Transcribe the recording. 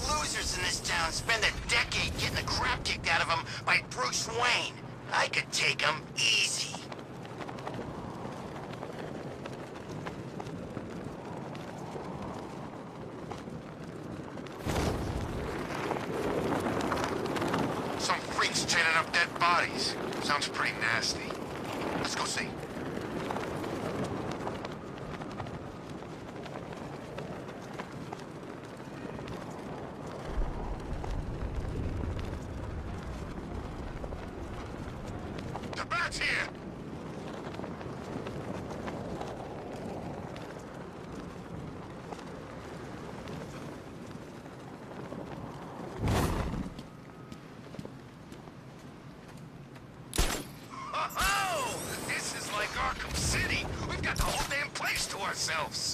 losers in this town spend a decade getting the crap kicked out of them by Bruce Wayne. I could take them easy. Some freaks chaining up dead bodies. Sounds pretty nasty. Let's go see. The bat's here! Oh, this is like Arkham City. We've got the whole damn place to ourselves.